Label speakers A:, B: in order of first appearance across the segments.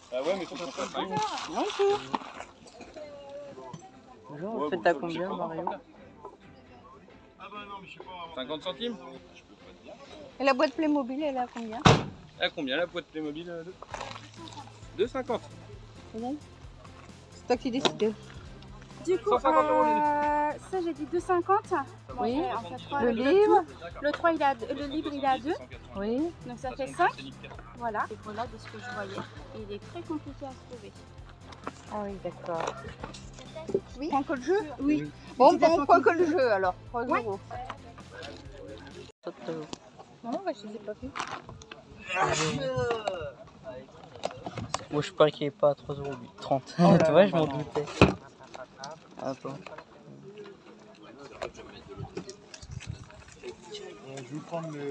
A: Ah ouais, mais tu prends pas 5.
B: Non, tout. Bonjour, vous faites à combien, Mario?
A: 50 centimes.
B: Et la boîte Playmobil, elle est à combien?
A: À combien la boîte Playmobil 2,50.
B: C'est toi qui décides.
C: Du coup,
A: 150 €
C: ça j'ai dit 2,50.
B: Oui.
C: En fait, 3,
B: Le livre.
C: le 3, il a, le livre il est à 2,
B: Oui.
C: donc ça fait 5. Voilà. Et voilà de ce que je voyais. Et il est très compliqué à se trouver.
B: Ah oui, d'accord.
C: Oui.
B: Prends que le jeu?
C: Oui.
B: Bon, on prend que le jeu alors. 3
C: Ouais.
B: euros. Non, bah, je ne les ai pas vus.
D: Moi je parie qu'il n'est pas à 3,30 €.
B: Oh là
D: Tu vois,
B: là,
D: je m'en
B: non.
D: doutais. Attends.
E: Je vais prendre le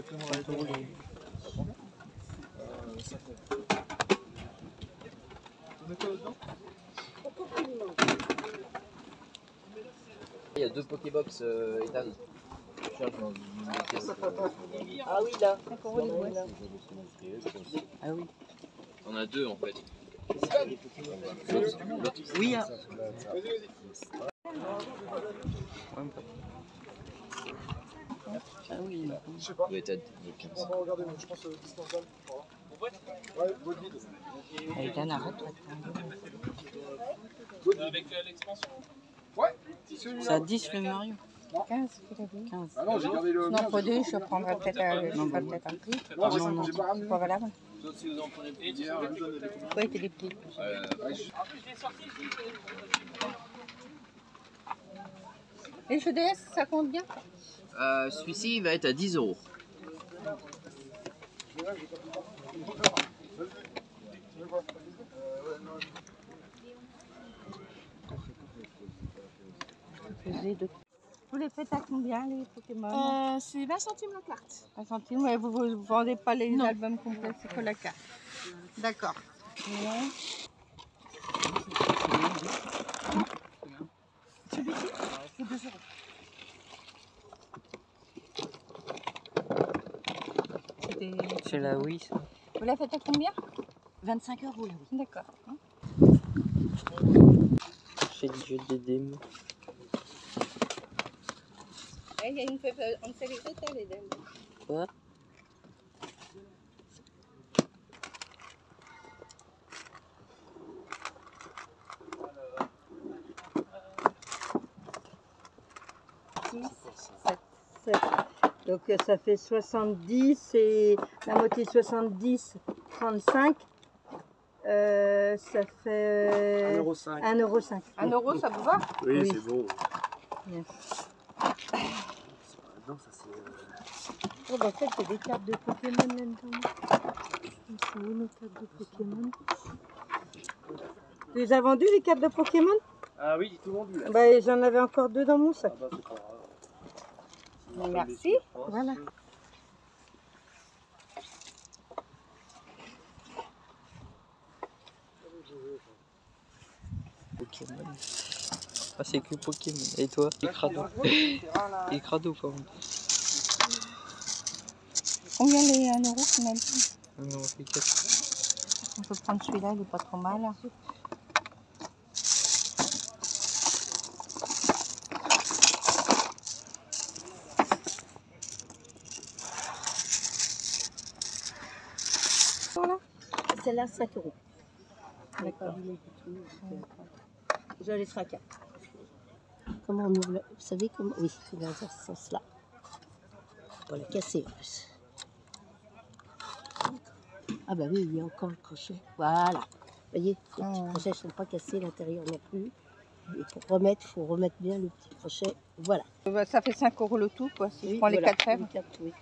F: Il y a 2 Pokébox, Ethan.
D: Ah oui, là.
F: Ah oui. On a 2 en fait.
D: Oui, hein. Ah oui.
E: Je sais pas.
F: Oui, Ethan.
E: On va regarder, je pense distance balle. Ouais, boîte vide.
B: Ethan, arrête.
A: Avec l'expansion.
E: Ouais,
B: C'est à 10 le Mario. 15, tu l'as dit. 15.
E: Ah non, j'ai gardé le.
B: Non, pour 2, je prendrai peut-être un prix.
E: Non, j'ai pas ramené.
B: C'est pas valable.
F: Si vous en prenez plus,
B: Oui, il est petits. Et le DS, ça compte bien?
F: celui-ci il va être à 10 €.
B: Vous les faites à combien les Pokémon?
C: C'est 20 centimes la carte.
B: 1 centime, ouais, vous ne vendez pas les
C: Non.
B: albums complets, c'est que la carte. D'accord. Ouais.
C: Celui-ci, c'est 2 €.
D: C'est la oui, ça.
B: Vous la faites à combien?
C: 25 € là, oui.
B: D'accord.
D: C'est le jeu des démos.
B: Il y a une on sait les hôtels, les dames.
D: Quoi?
B: Donc ça fait 70 et la moitié 70, 35. Ça fait
D: 1,05 €.
B: 1,05 €. 1 €, ça vous va?
E: Oui,
B: Oui.
E: c'est bon.
B: Yes.
E: Non, ça c'est.
B: Oh, bah, en fait, il y a des cartes de Pokémon là-dedans. C'est où nos cartes de Pokémon? Tu les as vendues, les cartes de Pokémon?
A: Ah oui, tout le monde là.
B: Bah, j'en avais encore 2 dans mon sac.
A: Ah bah c'est pas grave.
B: Merci. Voilà.
D: Pokémon. Ah, c'est que Pokémon. Et toi? Les crado. Les crado, par contre.
B: Combien les 1 € qu'on a dit?
D: Non, c'est 4.
B: On peut prendre celui-là, il est pas trop mal. Voilà.
C: Celle-là, 5 €.
B: D'accord. Je laisserai 4.
C: Comment on ouvre Vous savez comment? Oui, c'est dans ce sens-là. Pour la casser en plus. Ah bah oui, il y a encore le crochet. Voilà. Vous voyez, les petits crochets ne sont pas cassés, l'intérieur non plus. Et pour remettre, il faut remettre bien le petit crochet. Voilà.
B: Ça fait 5 € le tout, quoi, si je prends les 4 fèves.
C: Les 4, oui.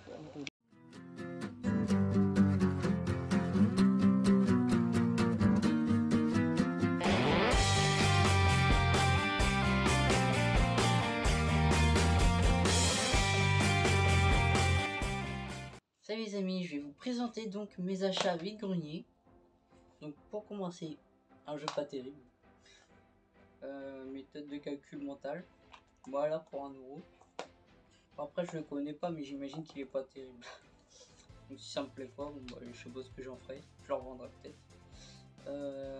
D: Salut les amis, je vais vous présenter donc mes achats à vide-grenier. Donc pour commencer, un jeu pas terrible. Méthode de calcul mental. Voilà pour 1 €. Après je le connais pas mais j'imagine qu'il est pas terrible. Donc si ça me plaît pas, bon, bah, je sais pas ce que j'en ferai. Je le revendrai peut-être.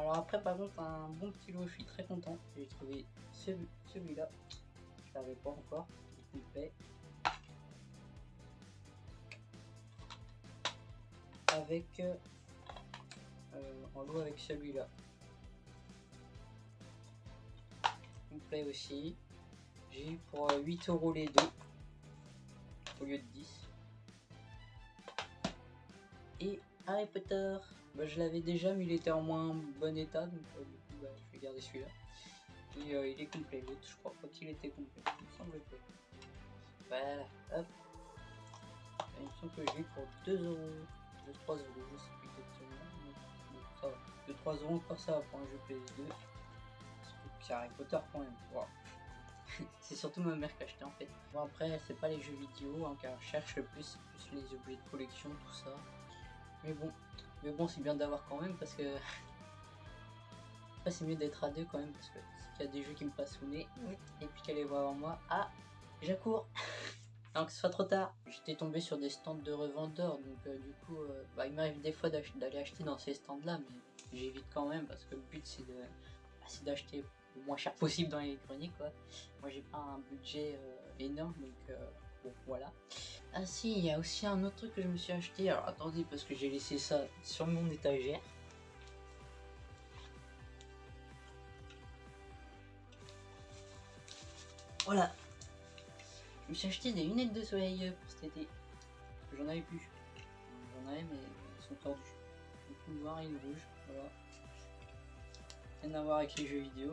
D: Alors après par contre un bon petit lot, je suis très content. J'ai trouvé celui-là. Je l'avais pas encore. Il est complet. Avec en lot avec celui-là. Complet aussi. J'ai eu pour 8 € les deux au lieu de 10. Et Harry Potter, bah, je l'avais déjà mais il était en moins bon état, donc du coup bah, je vais garder celui-là. Et il est complet, l'autre je crois pas qu'il était complet, il me semble que. Voilà, hop. Il me semble que j'ai eu pour 2 €, 2-3 €, je sais plus exactement. Donc, ça va. 2-3 € encore ça va pour un jeu PS2. C'est Harry Potter quand même. Wow. C'est surtout ma mère qui a acheté en fait. Bon après c'est pas les jeux vidéo hein, car je cherche le plus, c'est plus les objets de collection, tout ça. Mais bon c'est bien d'avoir quand même parce que après c'est mieux d'être à deux quand même parce que s'il y a des jeux qui me passent sous le nez et puis qu'elle les voit avant moi, ah j'accours avant que ce soit trop tard. J'étais tombé sur des stands de revendeurs donc du coup bah, il m'arrive des fois d'aller acheter dans ces stands là mais j'évite quand même parce que le but c'est d'acheter le moins cher possible dans les greniers quoi. Moi j'ai pas un budget énorme donc bon voilà. Ah si, il y a aussi un autre truc que je me suis acheté. Alors attendez parce que j'ai laissé ça sur mon étagère. Voilà. Je me suis acheté des lunettes de soleil pour cet été. J'en avais plus. J'en avais mais elles sont tordues. Une noire et une rouge. Voilà. Rien à voir avec les jeux vidéo.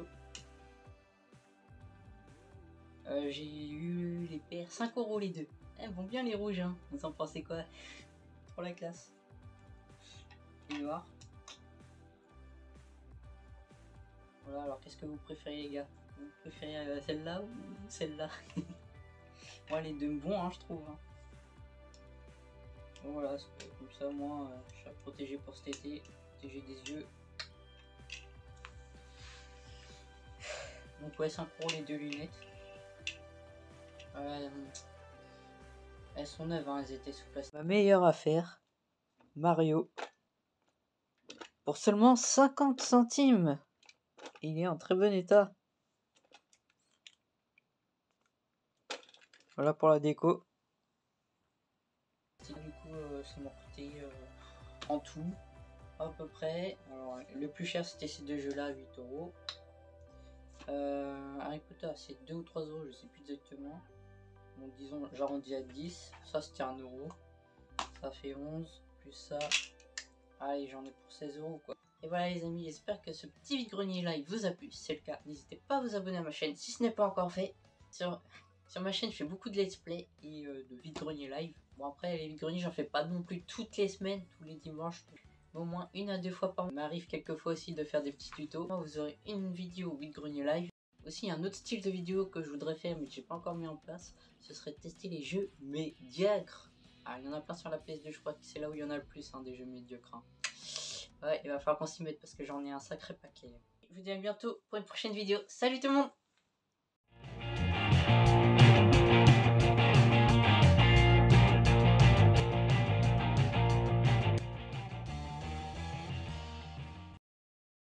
D: J'ai eu les paires 5 € les deux. Elles vont bien les rouges hein. Vous en pensez quoi? Pour la classe. Les noirs. Voilà, alors qu'est-ce que vous préférez les gars? Vous préférez celle-là ou celle-là? Moi les deux me vont hein, je trouve. Hein. Bon, voilà, comme ça moi je suis protégé pour cet été. Protéger des yeux. Donc ouais 5 € les deux lunettes. Elles sont neuves, hein, elles étaient sous plastique. Ma meilleure affaire, Mario. Pour seulement 50 centimes. Il est en très bon état. Voilà pour la déco. Du coup, ça m'a coûté en tout, à peu près. Alors, le plus cher c'était ces deux jeux là, 8 €. Harry Potter c'est 2 ou 3 €, je sais plus exactement. Donc disons j'arrondis à 10, ça c'était 1 €, ça fait 11, plus ça, allez j'en ai pour 16 € quoi. Et voilà les amis, j'espère que ce petit vide-grenier live vous a plu, si c'est le cas, n'hésitez pas à vous abonner à ma chaîne si ce n'est pas encore fait. Sur ma chaîne je fais beaucoup de let's play et de vide-grenier live. Bon après les vide-greniers j'en fais pas non plus toutes les semaines, tous les dimanches, au moins 1 à 2 fois par mois. Il m'arrive quelquefois aussi de faire des petits tutos. Vous aurez une vidéo vide-grenier live. Aussi un autre style de vidéo que je voudrais faire mais que j'ai pas encore mis en place, ce serait de tester les jeux médiocres. Ah, il y en a plein sur la PS2, je crois que c'est là où il y en a le plus hein, des jeux médiocres. Hein. Ouais, il va falloir qu'on s'y mette parce que j'en ai un sacré paquet. Je vous dis à bientôt pour une prochaine vidéo. Salut tout le monde!